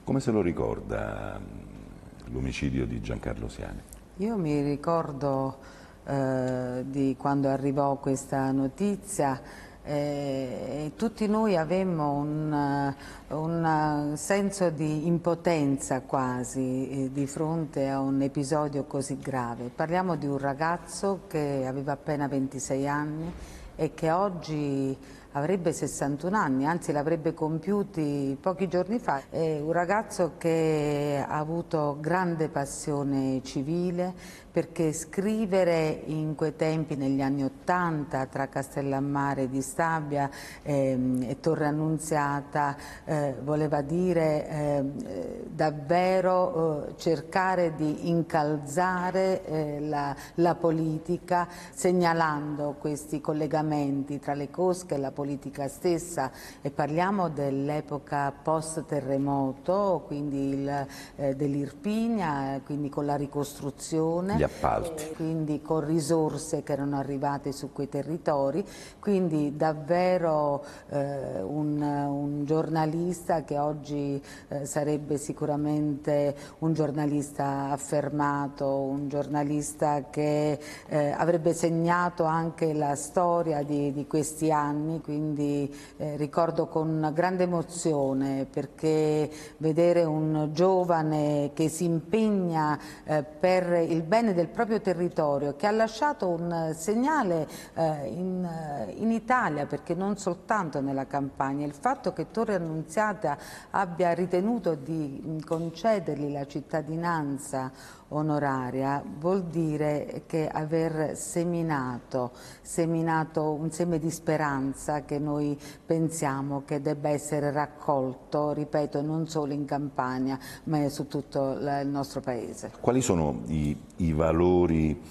Come se lo ricorda l'omicidio di Giancarlo Siani? Io mi ricordo di quando arrivò questa notizia, tutti noi avemmo un senso di impotenza quasi di fronte a un episodio così grave. Parliamo di un ragazzo che aveva appena 26 anni e che oggi avrebbe 61 anni, anzi l'avrebbe compiuti pochi giorni fa. È un ragazzo che ha avuto grande passione civile, perché scrivere in quei tempi, negli anni '80, tra Castellammare di Stabia e Torre Annunziata, voleva dire davvero cercare di incalzare la politica, segnalando questi collegamenti tra le cosche e la politica stessa, e parliamo dell'epoca post-terremoto, quindi dell'Irpinia, quindi con la ricostruzione, Gli appalti. quindi con risorse che erano arrivate su quei territori, quindi davvero un giornalista che oggi sarebbe sicuramente un giornalista affermato, un giornalista che avrebbe segnato anche la storia di questi anni, quindi ricordo con grande emozione, perché vedere un giovane che si impegna per il bene del proprio territorio, che ha lasciato un segnale in Italia, perché non soltanto nella campagna, il fatto che Torre Annunziata abbia ritenuto di concedergli la cittadinanza onoraria vuol dire che aver seminato un seme di speranza che noi pensiamo che debba essere raccolto, ripeto, non solo in Campania ma su tutto il nostro paese. Quali sono i valori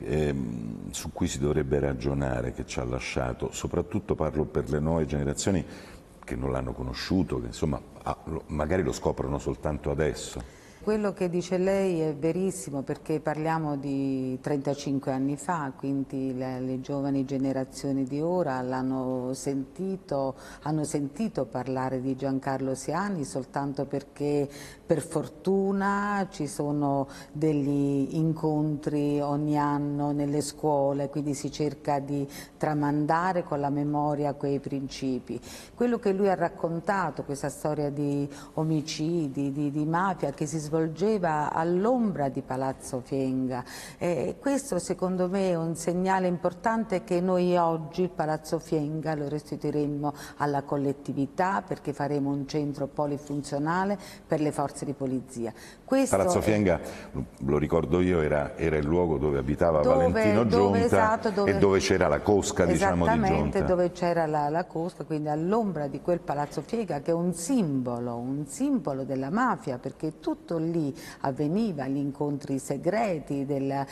su cui si dovrebbe ragionare, che ci ha lasciato? Soprattutto parlo per le nuove generazioni che non l'hanno conosciuto, che insomma magari lo scoprono soltanto adesso. Quello che dice lei è verissimo, perché parliamo di 35 anni fa, quindi le giovani generazioni di ora hanno sentito parlare di Giancarlo Siani soltanto perché per fortuna ci sono degli incontri ogni anno nelle scuole, quindi si cerca di tramandare con la memoria quei principi. Quello che lui ha raccontato, questa storia di omicidi, di mafia che si svolgeva all'ombra di Palazzo Fienga, questo secondo me è un segnale importante, che noi oggi il Palazzo Fienga lo restituiremmo alla collettività, perché faremo un centro polifunzionale per le forze di polizia. Palazzo Fienga, lo ricordo io, era il luogo dove abitava Valentino Giunta, e dove c'era la cosca, diciamo, di Giunta. Esattamente, dove c'era la cosca, quindi all'ombra di quel Palazzo Fienga, che è un simbolo della mafia, perché tutto lì avveniva, gli incontri segreti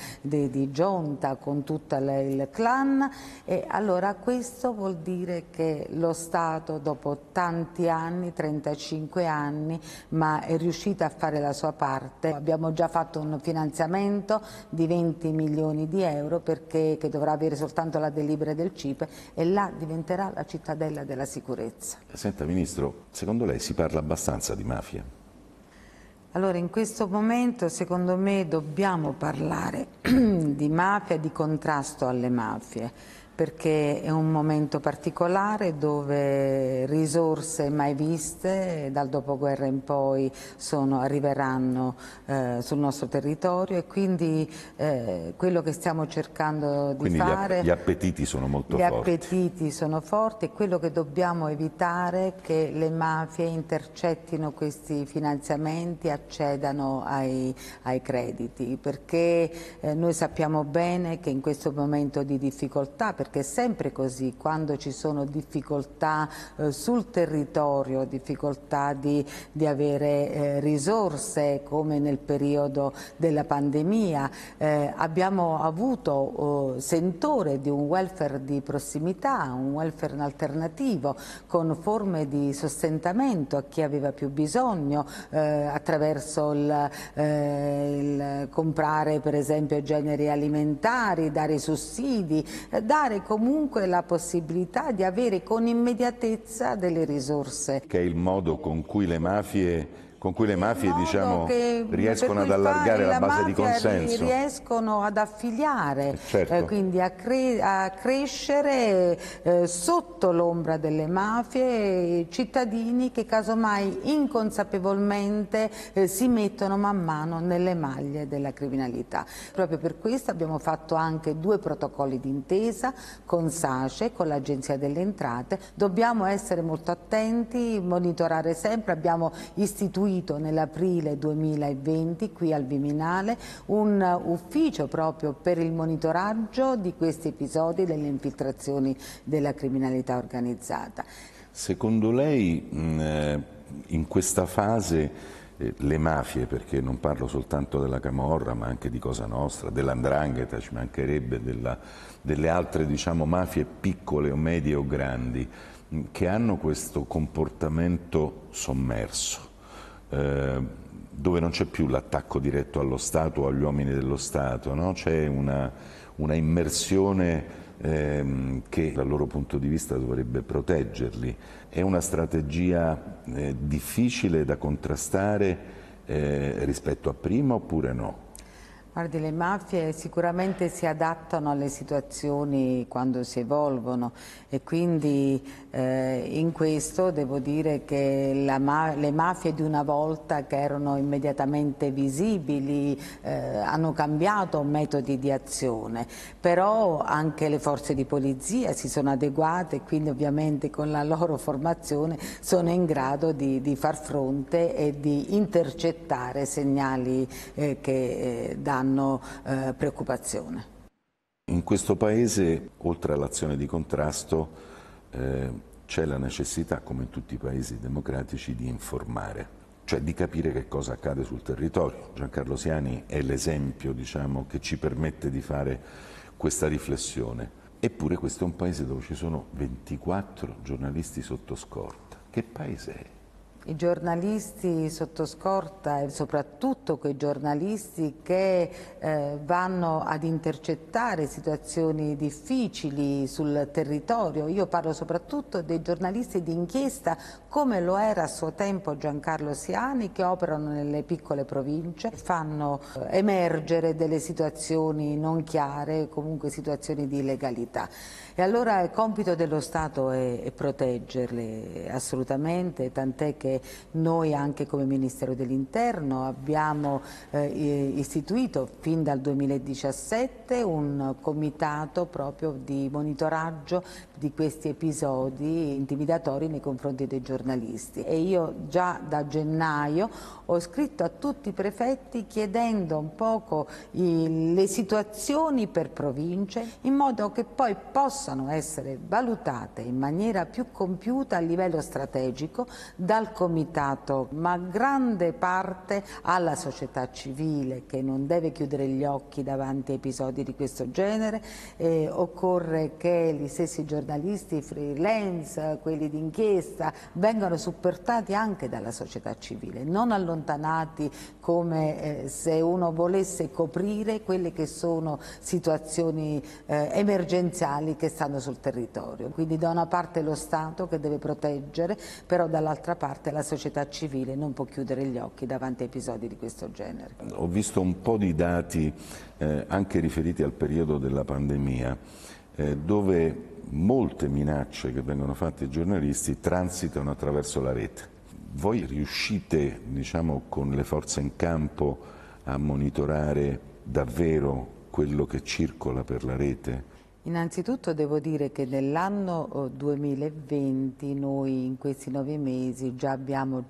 di Giunta con tutto il clan, e allora questo vuol dire che lo Stato dopo tanti anni, 35 anni, ma è riuscito a fare la sua parte. Abbiamo già fatto un finanziamento di 20 milioni di euro, perché che dovrà avere soltanto la delibera del CIPE, e là diventerà la cittadella della sicurezza. Senta Ministro, secondo lei si parla abbastanza di mafia? Allora, in questo momento secondo me dobbiamo parlare di mafia, di contrasto alle mafie, perché è un momento particolare dove risorse mai viste dal dopoguerra in poi arriveranno sul nostro territorio, e quindi quello che stiamo cercando di fare... Gli appetiti sono molto forti. Gli appetiti sono forti, e quello che dobbiamo evitare è che le mafie intercettino questi finanziamenti, accedano ai crediti, perché noi sappiamo bene che in questo momento di difficoltà, perché è sempre così, quando ci sono difficoltà sul territorio, difficoltà di avere risorse, come nel periodo della pandemia, abbiamo avuto sentore di un welfare di prossimità, un welfare alternativo, con forme di sostentamento a chi aveva più bisogno, attraverso il comprare per esempio generi alimentari, dare sussidi, dare comunque la possibilità di avere con immediatezza delle risorse. Che è il modo con cui le mafie con cui le mafie, diciamo, riescono ad per cui allargare la base di mafia consenso. riescono ad affiliare, Certo. quindi a crescere sotto l'ombra delle mafie cittadini che casomai inconsapevolmente si mettono man mano nelle maglie della criminalità. Proprio per questo abbiamo fatto anche 2 protocolli d'intesa con SACE, con l'Agenzia delle Entrate. Dobbiamo essere molto attenti, monitorare sempre. Abbiamo istituito nell'aprile 2020 qui al Viminale un ufficio proprio per il monitoraggio di questi episodi delle infiltrazioni della criminalità organizzata. Secondo lei in questa fase le mafie, perché non parlo soltanto della Camorra ma anche di Cosa Nostra, dell''Ndrangheta, ci mancherebbe, delle altre, diciamo, mafie piccole o medie o grandi, che hanno questo comportamento sommerso, dove non c'è più l'attacco diretto allo Stato o agli uomini dello Stato, no? C'è una immersione che dal loro punto di vista dovrebbe proteggerli. È una strategia difficile da contrastare rispetto a prima oppure no? Guardi, le mafie sicuramente si adattano alle situazioni quando si evolvono e quindi in questo devo dire che le mafie di una volta, che erano immediatamente visibili, hanno cambiato metodi di azione, però anche le forze di polizia si sono adeguate e quindi ovviamente con la loro formazione sono in grado di far fronte e di intercettare segnali che danno preoccupazione. In questo Paese, oltre all'azione di contrasto, c'è la necessità, come in tutti i paesi democratici, di informare, cioè di capire che cosa accade sul territorio. Giancarlo Siani è l'esempio, diciamo, che ci permette di fare questa riflessione. Eppure questo è un paese dove ci sono 24 giornalisti sotto scorta. Che paese è? I giornalisti sotto scorta e soprattutto quei giornalisti che vanno ad intercettare situazioni difficili sul territorio. Io parlo soprattutto dei giornalisti d'inchiesta come lo era a suo tempo Giancarlo Siani, che operano nelle piccole province, fanno emergere delle situazioni non chiare, comunque situazioni di illegalità. E allora il compito dello Stato è proteggerle assolutamente, tant'è che noi anche come Ministero dell'Interno abbiamo istituito fin dal 2017 un comitato proprio di monitoraggio di questi episodi intimidatori nei confronti dei giornalisti e io già da gennaio ho scritto a tutti i prefetti chiedendo un poco le situazioni per province in modo che poi possano essere valutate in maniera più compiuta a livello strategico dal comitato, ma grande parte alla società civile che non deve chiudere gli occhi davanti a episodi di questo genere. Occorre che gli stessi giornalisti freelance, quelli d'inchiesta, vengano supportati anche dalla società civile, non allontanati come se uno volesse coprire quelle che sono situazioni emergenziali che stanno sul territorio. Quindi da una parte lo Stato che deve proteggere, però dall'altra parte la società civile non può chiudere gli occhi davanti a episodi di questo genere. Ho visto un po' di dati anche riferiti al periodo della pandemia, dove molte minacce che vengono fatte ai giornalisti transitano attraverso la rete. Voi riuscite, diciamo, con le forze in campo a monitorare davvero quello che circola per la rete? Innanzitutto devo dire che nell'anno 2020 noi in questi 9 mesi già abbiamo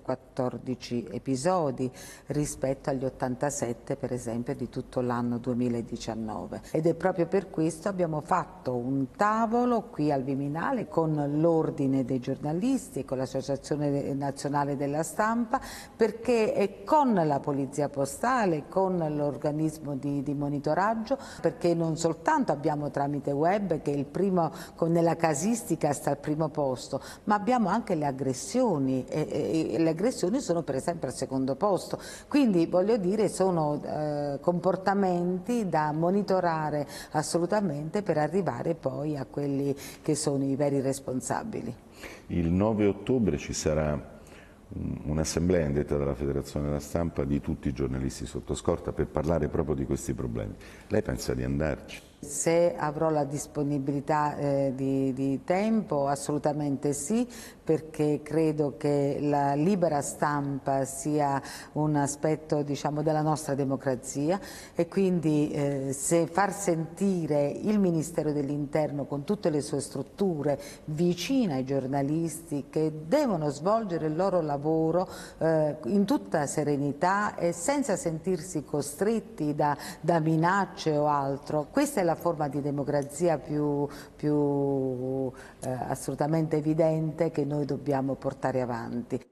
114 episodi rispetto agli 87 per esempio di tutto l'anno 2019 ed è proprio per questo abbiamo fatto un tavolo qui al Viminale con l'Ordine dei giornalisti e con l'Associazione Nazionale della Stampa perché è con la Polizia Postale, con l'organismo di monitoraggio, perché non soltanto abbiamo tramite web che è il primo, nella casistica sta al primo posto, ma abbiamo anche le aggressioni e le aggressioni sono per esempio al secondo posto, quindi voglio dire sono comportamenti da monitorare assolutamente per arrivare poi a quelli che sono i veri responsabili. Il 9 ottobre ci sarà un'assemblea indetta dalla Federazione della Stampa di tutti i giornalisti sotto scorta per parlare proprio di questi problemi. Lei pensa di andarci? Se avrò la disponibilità di tempo, assolutamente sì, perché credo che la libera stampa sia un aspetto, diciamo, della nostra democrazia e quindi se far sentire il Ministero dell'Interno con tutte le sue strutture vicine ai giornalisti che devono svolgere il loro lavoro in tutta serenità e senza sentirsi costretti da minacce o altro. Questa è la forma di democrazia più assolutamente evidente che noi dobbiamo portare avanti.